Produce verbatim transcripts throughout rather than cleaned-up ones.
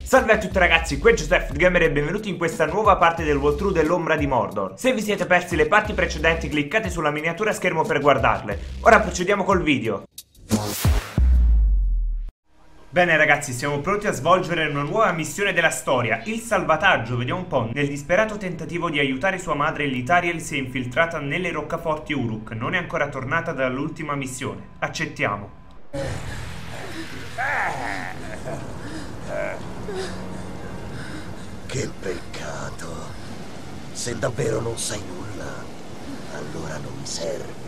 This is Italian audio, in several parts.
Salve a tutti ragazzi, qui è Joseph Gamer e benvenuti in questa nuova parte del walkthrough dell'Ombra di Mordor. Se vi siete persi le parti precedenti cliccate sulla miniatura a schermo per guardarle. Ora procediamo col video. Bene ragazzi, siamo pronti a svolgere una nuova missione della storia, il salvataggio. Vediamo un po'. Nel disperato tentativo di aiutare sua madre, Elithariel si è infiltrata nelle roccaforti Uruk. Non è ancora tornata dall'ultima missione. Accettiamo. Che peccato. Se davvero non sai nulla, allora non mi servi.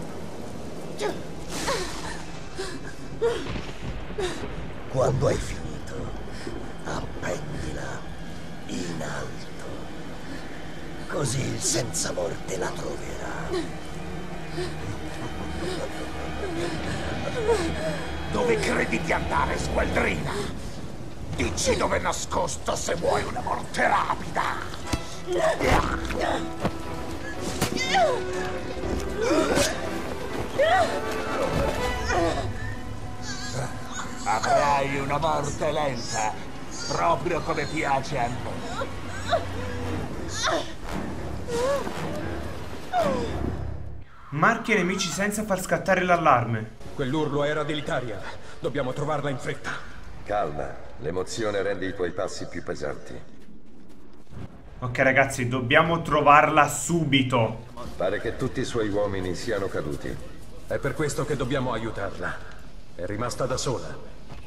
Quando hai finito, appendila in alto. Così il senza morte la troverà. Dove credi di andare, sgualdrina? Dici dove è nascosto se vuoi una morte rapida. Avrai una morte lenta, proprio come piace a me. Marchi i nemici senza far scattare l'allarme. Quell'urlo era di Elithariel. Dobbiamo trovarla in fretta. Calma, l'emozione rende i tuoi passi più pesanti. Ok ragazzi, dobbiamo trovarla subito. Pare che tutti i suoi uomini siano caduti. È per questo che dobbiamo aiutarla. È rimasta da sola.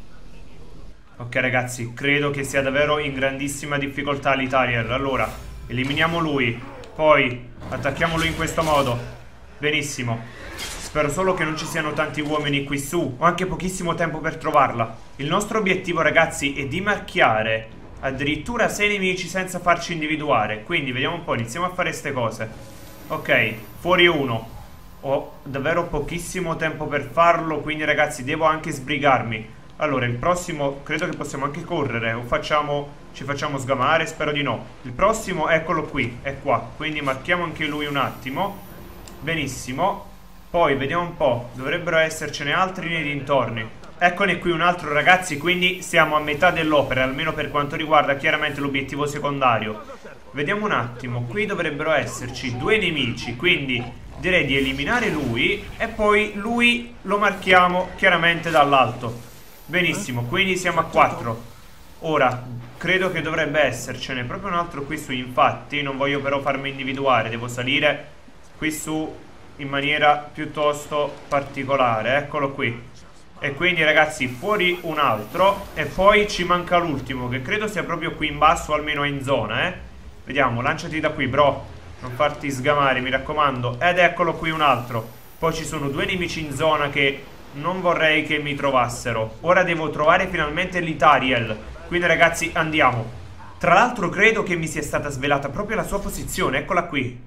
Ok ragazzi, credo che sia davvero in grandissima difficoltà Elithariel. Allora, eliminiamo lui. Poi, attacchiamolo in questo modo. Benissimo. Spero solo che non ci siano tanti uomini qui su. Ho anche pochissimo tempo per trovarla. Il nostro obiettivo ragazzi è di marchiare addirittura sei nemici senza farci individuare. Quindi vediamo un po', iniziamo a fare queste cose. Ok, fuori uno. Ho davvero pochissimo tempo per farlo, quindi ragazzi devo anche sbrigarmi. Allora, il prossimo credo che possiamo anche correre. O facciamo, ci facciamo sgamare? Spero di no. Il prossimo, eccolo qui, è qua. Quindi marchiamo anche lui un attimo. Benissimo. Poi vediamo un po', dovrebbero essercene altri nei dintorni. Eccone qui un altro ragazzi, quindi siamo a metà dell'opera, almeno per quanto riguarda chiaramente l'obiettivo secondario. Vediamo un attimo, qui dovrebbero esserci due nemici, quindi direi di eliminare lui e poi lui lo marchiamo chiaramente dall'alto. Benissimo, quindi siamo a quattro. Ora, credo che dovrebbe essercene proprio un altro qui su, infatti non voglio però farmi individuare, devo salire qui su in maniera piuttosto particolare. Eccolo qui. E quindi ragazzi fuori un altro. E poi ci manca l'ultimo, che credo sia proprio qui in basso, almeno in zona, eh. Vediamo, lanciati da qui bro. Non farti sgamare, mi raccomando. Ed eccolo qui un altro. Poi ci sono due nemici in zona che non vorrei che mi trovassero. Ora devo trovare finalmente Elithariel. Quindi ragazzi andiamo. Tra l'altro credo che mi sia stata svelata proprio la sua posizione. Eccola qui.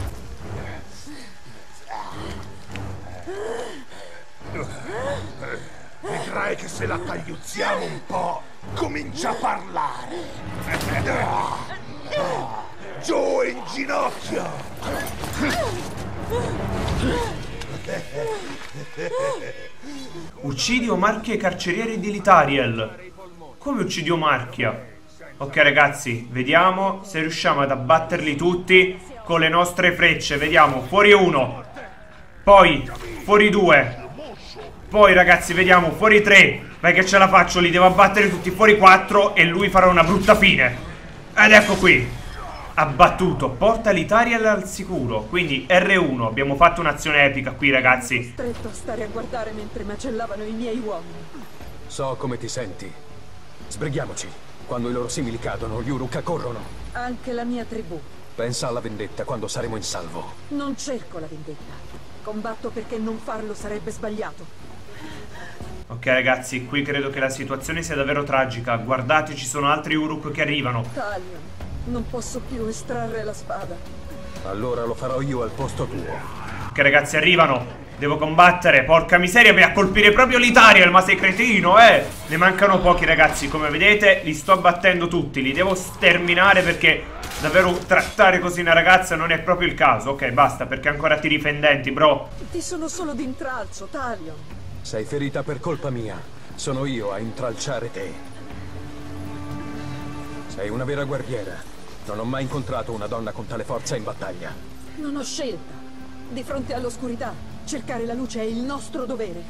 Vedrai che se la tagliuzziamo un po', comincia a parlare. Giù in ginocchio. Uccidi o marchia i carcerieri di Elithariel. Come uccidi o marchia? Ok ragazzi, vediamo se riusciamo ad abbatterli tutti con le nostre frecce. Vediamo, fuori uno. Poi, fuori due. Poi ragazzi vediamo, fuori tre. Vai che ce la faccio, li devo abbattere tutti. Fuori quattro e lui farà una brutta fine. Ed ecco qui. Abbattuto, porta Elithariel al sicuro. Quindi R uno, abbiamo fatto un'azione epica qui ragazzi. Stretto a stare a guardare mentre macellavano i miei uomini. So come ti senti. Sbrighiamoci. Quando i loro simili cadono, gli Uruk corrono. Anche la mia tribù. Pensa alla vendetta quando saremo in salvo. Non cerco la vendetta. Combatto perché non farlo sarebbe sbagliato. Ok ragazzi, qui credo che la situazione sia davvero tragica. Guardate, ci sono altri Uruk che arrivano. Talion, non posso più estrarre la spada. Allora lo farò io al posto tuo. Ok ragazzi, arrivano. Devo combattere, porca miseria, vai a colpire proprio Elithariel, ma sei cretino, eh. Ne mancano pochi ragazzi, come vedete li sto abbattendo tutti. Li devo sterminare perché davvero trattare così una ragazza non è proprio il caso. Ok, basta, perché ancora tiri fendenti, bro. Ti sono solo d'intralcio, Talion. Sei ferita per colpa mia. Sono io a intralciare te. Sei una vera guerriera. Non ho mai incontrato una donna con tale forza in battaglia. Non ho scelta. Di fronte all'oscurità, cercare la luce è il nostro dovere.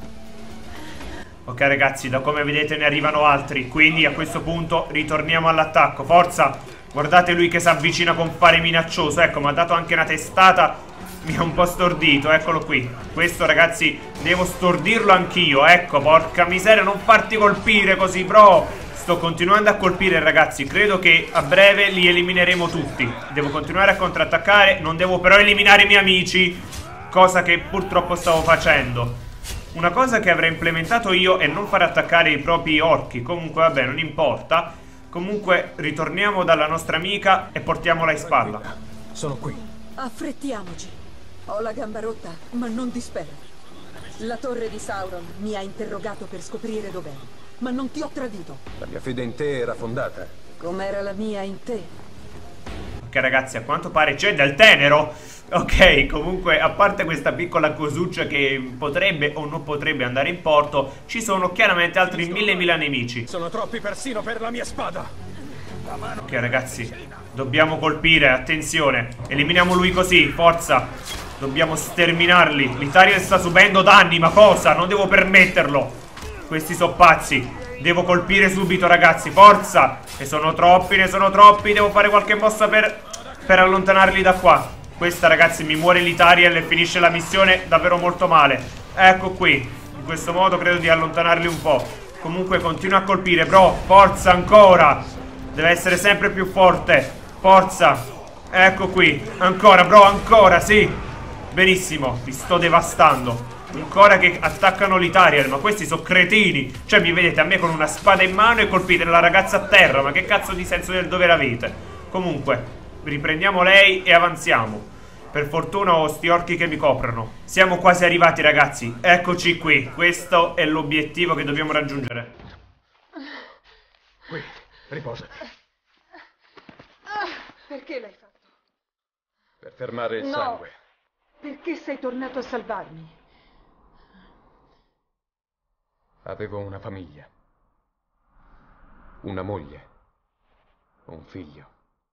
Ok ragazzi, da come vedete ne arrivano altri. Quindi a questo punto ritorniamo all'attacco. Forza! Guardate lui che si avvicina con fare minaccioso. Ecco, mi ha dato anche una testata. Mi ha un po' stordito, eccolo qui. Questo ragazzi, devo stordirlo anch'io. Ecco, porca miseria, non farti colpire così, bro. Sto continuando a colpire ragazzi. Credo che a breve li elimineremo tutti. Devo continuare a contrattaccare. Non devo però eliminare i miei amici, cosa che purtroppo stavo facendo. Una cosa che avrei implementato io è non far attaccare i propri orchi. Comunque vabbè, non importa. Comunque ritorniamo dalla nostra amica e portiamola in spalla. Sono qui. Affrettiamoci. Ho la gamba rotta, ma non dispero. La torre di Sauron mi ha interrogato per scoprire dov'è, ma non ti ho tradito. La mia fede in te era fondata. Com'era la mia in te. Ok ragazzi, a quanto pare c'è del tenero. Ok, comunque a parte questa piccola cosuccia che potrebbe o non potrebbe andare in porto, ci sono chiaramente altri mille mila nemici. Sono troppi persino per la mia spada. Ok ragazzi, dobbiamo colpire, attenzione. Eliminiamo lui così, forza. Dobbiamo sterminarli. L'Italia sta subendo danni, ma cosa? Non devo permetterlo. Questi sono pazzi. Devo colpire subito ragazzi, forza. Ne sono troppi, ne sono troppi. Devo fare qualche mossa per, per allontanarli da qua. Questa ragazzi mi muore l'Itariel e finisce la missione davvero molto male. Ecco qui. In questo modo credo di allontanarli un po'. Comunque continua a colpire, bro. Forza ancora. Deve essere sempre più forte. Forza. Ecco qui. Ancora bro, ancora, sì. Benissimo, li sto devastando. Ancora che attaccano l'Itariel. Ma questi sono cretini. Cioè mi vedete a me con una spada in mano e colpite la ragazza a terra. Ma che cazzo di senso del dovere avete? Comunque riprendiamo lei e avanziamo. Per fortuna ho sti orchi che mi coprono. Siamo quasi arrivati ragazzi. Eccoci qui. Questo è l'obiettivo che dobbiamo raggiungere. Qui, riposa. Perché l'hai fatto? Per fermare il No. sangue. Perché sei tornato a salvarmi? Avevo una famiglia. Una moglie. Un figlio.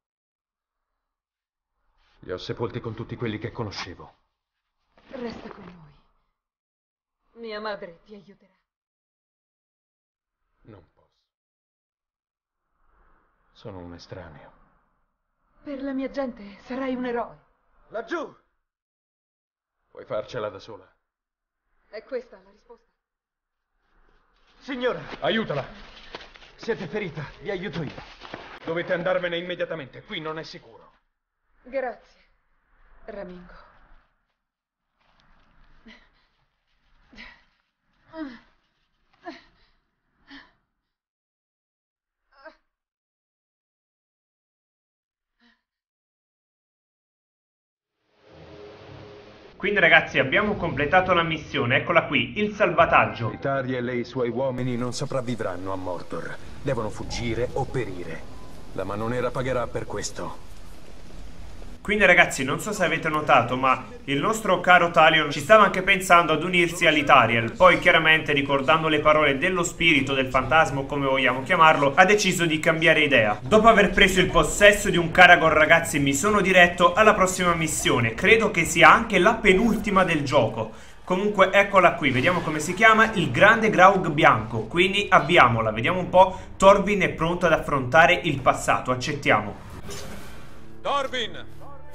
Li ho sepolti con tutti quelli che conoscevo. Resta con noi. Mia madre ti aiuterà. Non posso. Sono un estraneo. Per la mia gente sarai un eroe. Laggiù! Puoi farcela da sola. È questa la risposta? Signora! Aiutala! Siete ferita, vi aiuto io. Dovete andarvene immediatamente, qui non è sicuro. Grazie, Ramingo. Quindi ragazzi abbiamo completato la missione. Eccola qui, il salvataggio. Itariel e i suoi uomini non sopravvivranno a Mordor. Devono fuggire o perire. La mano nera pagherà per questo. Quindi ragazzi non so se avete notato, ma il nostro caro Talion ci stava anche pensando ad unirsi all'Itariel. Poi chiaramente ricordando le parole dello spirito, del fantasma o come vogliamo chiamarlo, ha deciso di cambiare idea. Dopo aver preso il possesso di un Caragor ragazzi mi sono diretto alla prossima missione. Credo che sia anche la penultima del gioco. Comunque eccola qui, vediamo come si chiama, il grande Graug bianco. Quindi avviamola, vediamo un po'. Torvin è pronto ad affrontare il passato, accettiamo. Torvin!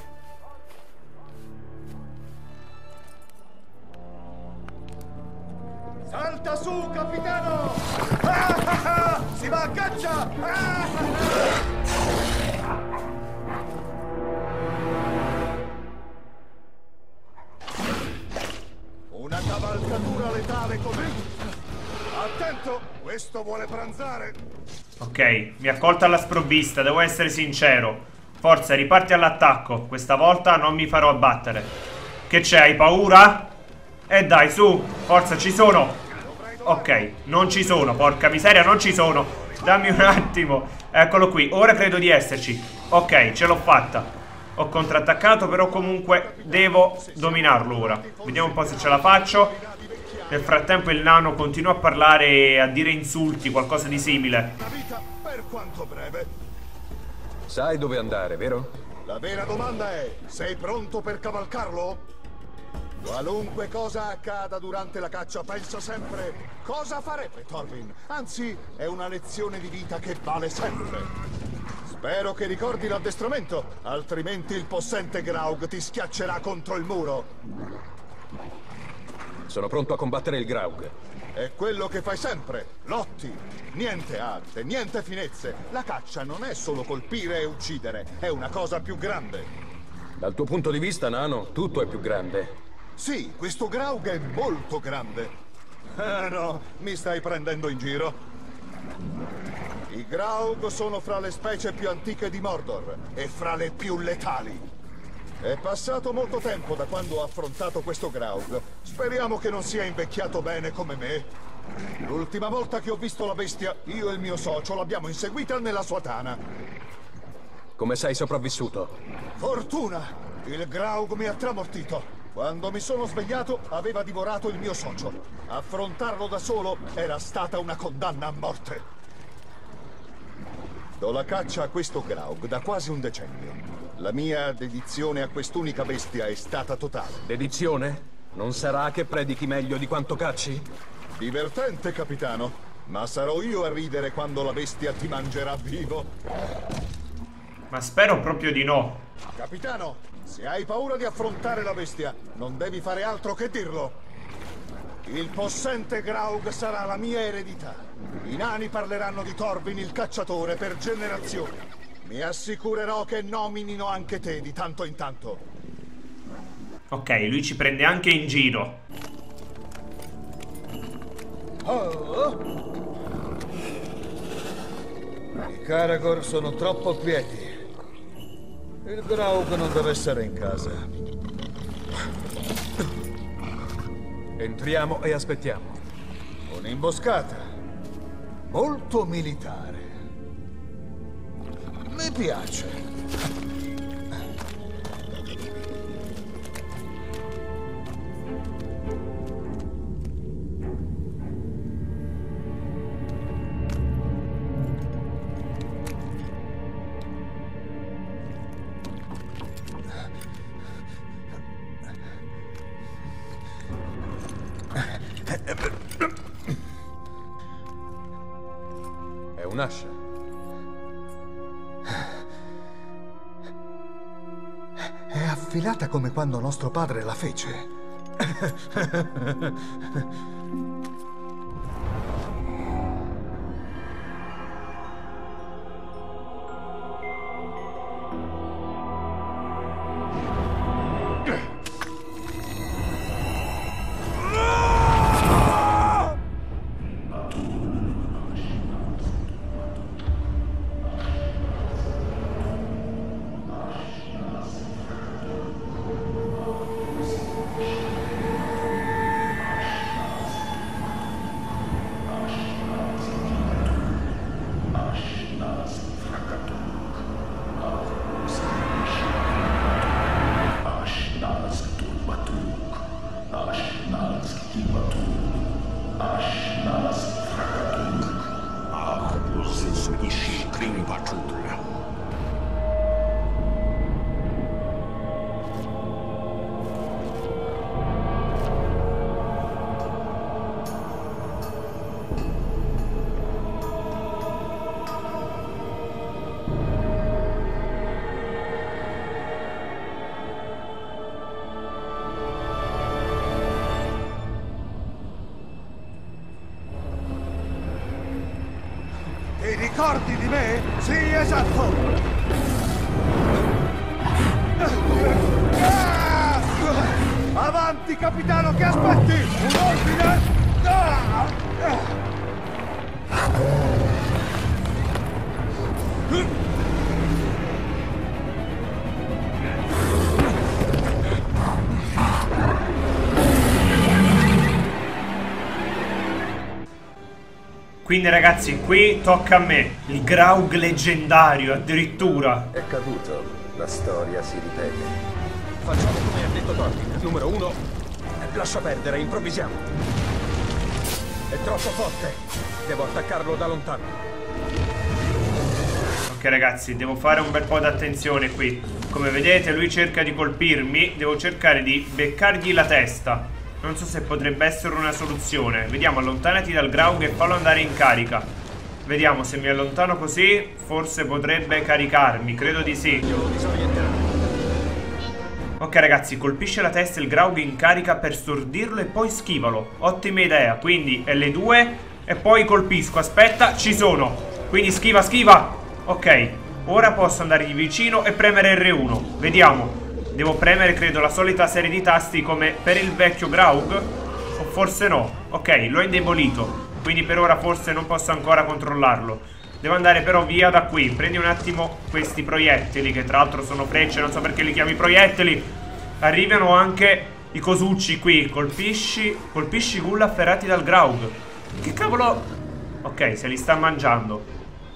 Salta su, capitano! Ah, ah, ah! Si va a caccia! Ah, ah, una cavalcatura letale come... Attento, questo vuole pranzare. Ok, mi ha colto alla sprovvista, devo essere sincero. Forza, riparti all'attacco. Questa volta non mi farò abbattere. Che c'è, hai paura? E dai, su, forza, ci sono. Ok, non ci sono, porca miseria, non ci sono. Dammi un attimo. Eccolo qui, ora credo di esserci. Ok, ce l'ho fatta. Ho contrattaccato, però comunque devo dominarlo ora. Vediamo un po' se ce la faccio. Nel frattempo il nano continua a parlare e a dire insulti, qualcosa di simile. La vita, per quanto breve, Sai dove andare, vero? La vera domanda è, sei pronto per cavalcarlo? Qualunque cosa accada durante la caccia, pensa sempre cosa farebbe Thorvin. Anzi, è una lezione di vita che vale sempre. Spero che ricordi l'addestramento, altrimenti il possente Graug ti schiaccerà contro il muro. Sono pronto a combattere il Graug. È quello che fai sempre, lotti. Niente arte, niente finezze. La caccia non è solo colpire e uccidere, è una cosa più grande. Dal tuo punto di vista, nano, tutto è più grande. Sì, questo Graug è molto grande. Ah no, mi stai prendendo in giro? I Graug sono fra le specie più antiche di Mordor e fra le più letali. È passato molto tempo da quando ho affrontato questo Graug. Speriamo che non sia invecchiato bene come me. L'ultima volta che ho visto la bestia, io e il mio socio l'abbiamo inseguita nella sua tana. Come sei sopravvissuto? Fortuna! Il Graug mi ha tramortito. Quando mi sono svegliato, aveva divorato il mio socio. Affrontarlo da solo era stata una condanna a morte. Do la caccia a questo Graug da quasi un decennio. La mia dedizione a quest'unica bestia è stata totale. Dedizione? Non sarà che predichi meglio di quanto cacci? Divertente, capitano. Ma sarò io a ridere quando la bestia ti mangerà vivo. Ma spero proprio di no. Capitano, se hai paura di affrontare la bestia, non devi fare altro che dirlo. Il possente Graug sarà la mia eredità. I nani parleranno di Thorvin il cacciatore per generazioni. Mi assicurerò che nominino anche te di tanto in tanto. Ok, lui ci prende anche in giro. Oh. I Caragor sono troppo quieti. Il Graug non deve essere in casa. Entriamo e aspettiamo. Un'imboscata. Molto militare. Mi piace. È un'ascia. È affilata come quando nostro padre la fece. Ti ricordi di me? Sì, esatto! Avanti, capitano, che aspetti? Un ordine? Quindi ragazzi, qui tocca a me. Il Graug leggendario, addirittura. È caduto. La storia si ripete. Facciamo come ha detto Thorvin. Numero uno, lascia perdere, improvvisiamo. È troppo forte. Devo attaccarlo da lontano. Ok ragazzi, devo fare un bel po' d'attenzione qui. Come vedete lui cerca di colpirmi. Devo cercare di beccargli la testa. Non so se potrebbe essere una soluzione. Vediamo, allontanati dal Graug e fallo andare in carica. Vediamo, se mi allontano così forse potrebbe caricarmi. Credo di sì. Ok ragazzi, colpisce la testa il Graug in carica per stordirlo e poi schivalo. Ottima idea. Quindi L due e poi colpisco. Aspetta, ci sono. Quindi schiva, schiva. Ok, ora posso andargli vicino e premere R uno. Vediamo. Devo premere, credo, la solita serie di tasti come per il vecchio Graug. O forse no. Ok, l'ho indebolito. Quindi per ora forse non posso ancora controllarlo. Devo andare però via da qui. Prendi un attimo questi proiettili, che tra l'altro sono frecce, non so perché li chiami proiettili. Arrivano anche i cosucci qui. Colpisci, colpisci i ghoul afferrati dal Graug. Che cavolo. Ok, se li sta mangiando.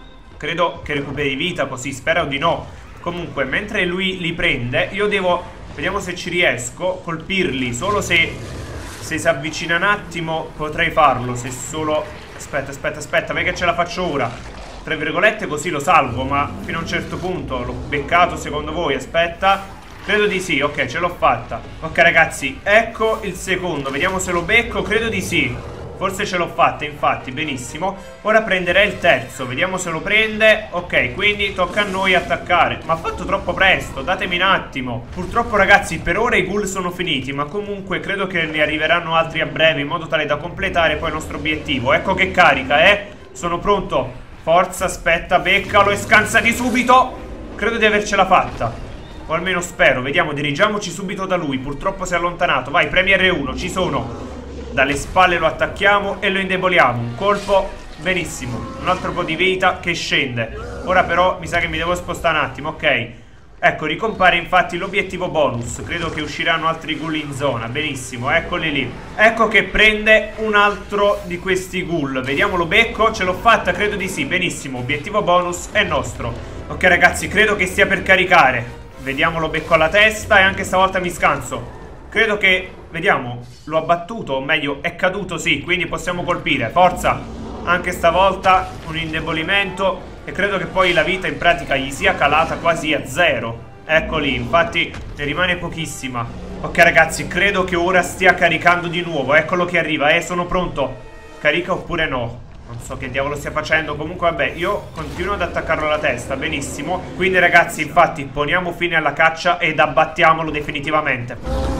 Credo che recuperi vita così, spero di no. Comunque, mentre lui li prende, io devo, vediamo se ci riesco, colpirli. Solo se, se si avvicina un attimo potrei farlo. Se solo, aspetta, aspetta, aspetta, perché ce la faccio ora. Tra virgolette così lo salvo, ma fino a un certo punto. L'ho beccato secondo voi? Aspetta, credo di sì, ok, ce l'ho fatta. Ok ragazzi, ecco il secondo. Vediamo se lo becco, credo di sì. Forse ce l'ho fatta, infatti, benissimo. Ora prenderei il terzo, vediamo se lo prende. Ok, quindi tocca a noi attaccare. Ma ha fatto troppo presto, datemi un attimo. Purtroppo ragazzi, per ora i ghoul sono finiti, ma comunque credo che ne arriveranno altri a breve, in modo tale da completare poi il nostro obiettivo. Ecco che carica, eh. Sono pronto. Forza, aspetta, beccalo e scansati subito. Credo di avercela fatta, o almeno spero. Vediamo, dirigiamoci subito da lui. Purtroppo si è allontanato. Vai, premi R uno, ci sono. Dalle spalle lo attacchiamo e lo indeboliamo. Un colpo, benissimo. Un altro po' di vita che scende. Ora però mi sa che mi devo spostare un attimo. Ok, ecco, ricompare infatti l'obiettivo bonus. Credo che usciranno altri ghoul in zona. Benissimo, eccoli lì. Ecco che prende un altro di questi ghoul. Vediamo, lo becco, ce l'ho fatta, credo di sì. Benissimo, obiettivo bonus è nostro. Ok ragazzi, credo che stia per caricare. Vediamo, lo becco alla testa e anche stavolta mi scanso. Credo che, vediamo, l'ho abbattuto, o meglio è caduto, sì, quindi possiamo colpire. Forza, anche stavolta un indebolimento. E credo che poi la vita in pratica gli sia calata quasi a zero. Ecco lì, infatti ne rimane pochissima. Ok ragazzi, credo che ora stia caricando di nuovo. Eccolo che arriva, eh, sono pronto. Carica oppure no? Non so che diavolo stia facendo. Comunque vabbè, io continuo ad attaccarlo alla testa. Benissimo. Quindi ragazzi, infatti, poniamo fine alla caccia ed abbattiamolo definitivamente.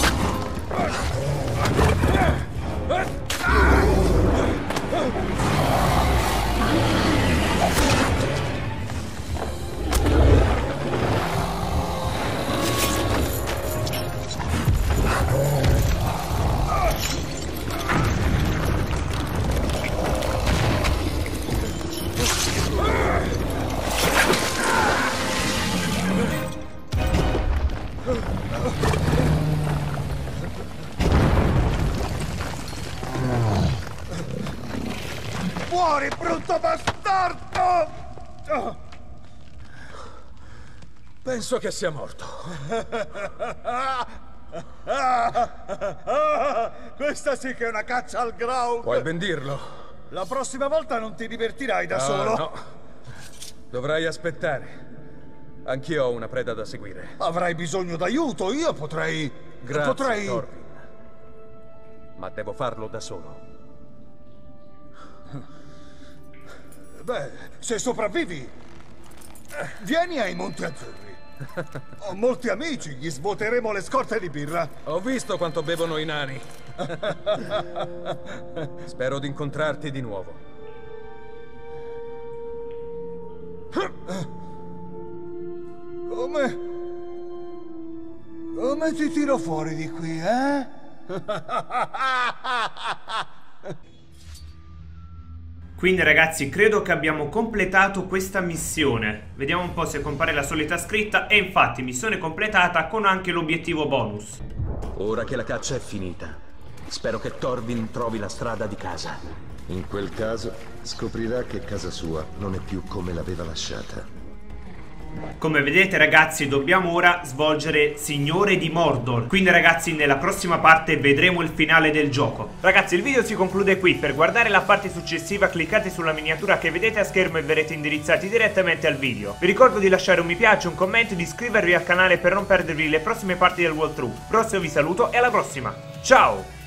Muori, brutto bastardo! Penso che sia morto. Questa sì che è una caccia al Graug! Puoi ben dirlo. La prossima volta non ti divertirai da no, solo. No, dovrai aspettare. Anch'io ho una preda da seguire. Avrai bisogno d'aiuto, io potrei... Grazie, potrei... Thorvin. Ma devo farlo da solo. Beh, se sopravvivi, vieni ai Monti Azzurri. Ho molti amici, gli svuoteremo le scorte di birra. Ho visto quanto bevono i nani. Spero di incontrarti di nuovo. Come... Come ti tiro fuori di qui, eh? Quindi ragazzi, credo che abbiamo completato questa missione. Vediamo un po' se compare la solita scritta. E infatti, missione completata con anche l'obiettivo bonus. Ora che la caccia è finita, spero che Thorvin trovi la strada di casa. In quel caso, scoprirà che casa sua non è più come l'aveva lasciata. Come vedete ragazzi, dobbiamo ora svolgere Signore di Mordor. Quindi ragazzi, nella prossima parte vedremo il finale del gioco. Ragazzi, il video si conclude qui. Per guardare la parte successiva cliccate sulla miniatura che vedete a schermo e verrete indirizzati direttamente al video. Vi ricordo di lasciare un mi piace, un commento e di iscrivervi al canale per non perdervi le prossime parti del walkthrough. Prossimo vi saluto e alla prossima. Ciao!